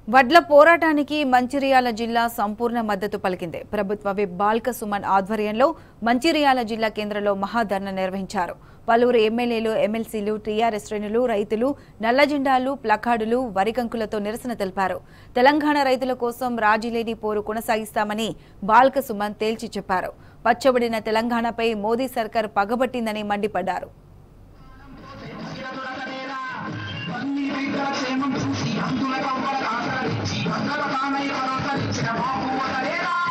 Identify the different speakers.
Speaker 1: వడ్ల పోరాటానికి మంచిర్యాల జిల్లా సంపూర్ణ మద్దతు పలికింది. ప్రభుత్వ విప్ బాల్క సుమన్ ఆధ్వర్యంలో మంచిర్యాల జిల్లా కేంద్రంలో మహాధర్నా నిర్వహించారు. పలువురు ఎమ్మెల్యేలు, ఎమ్మెల్సీలు, టీఆర్ఎస్ శ్రేణులు, రైతులు నల్ల జెండాలు, ప్లకార్డులు, వరికంకులతో నిరసన తెలిపారు. తెలంగాణ రైతుల కోసం రాజీలేని పోరు కొనసాగిస్తామని బాల్క సుమన్ తేల్చి చెప్పారు. పచ్చబడిన తెలంగాణపై మోదీ సర్కార్ పగబట్టిందని మండిపడ్డారు.
Speaker 2: క్షేమం చూసి అందులో ఆదరించి భద్రతానై భరోసా ఇచ్చిన బాబు